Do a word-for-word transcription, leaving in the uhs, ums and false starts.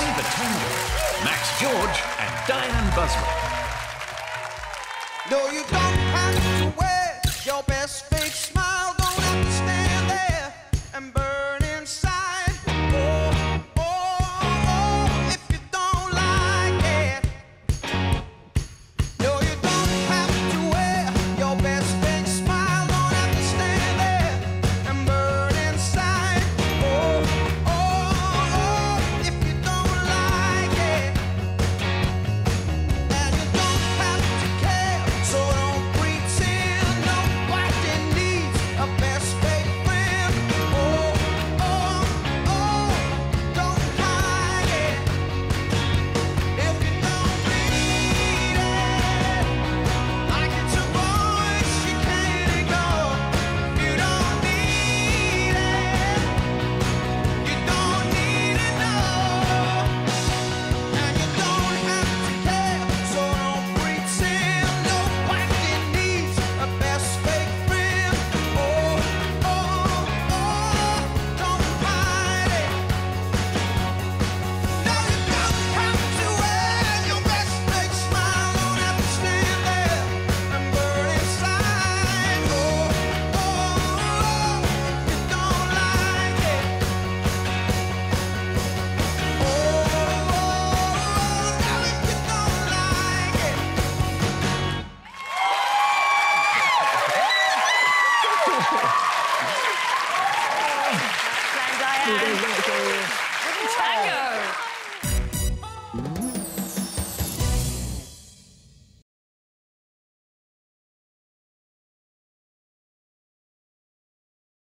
the Tango, Max George and Dianne Buswell. No, you don't have to wear your best fake smile. Don't have to stand there and burn inside. Oh, oh, oh, if you don't like it. No, you don't have to wear your best fake smile. Don't have to stand there and burn inside. Oh, oh, oh, if you don't like it. And you don't have to care, so don't pretend nobody needs a best fake friend. Oh, oh, oh, don't hide it. If you don't need it, like it's a voice you can't ignore. You don't need it. You don't need it, no. And you don't have to care, so don't pretend nobody needs a best fake friend. Oh, oh, oh, don't hide it. No, you don't have to wear your best fake smile. Don't have to stand there and burn inside. Oh, oh, oh, if you don't like it. Oh, now if you don't like it. Dianne.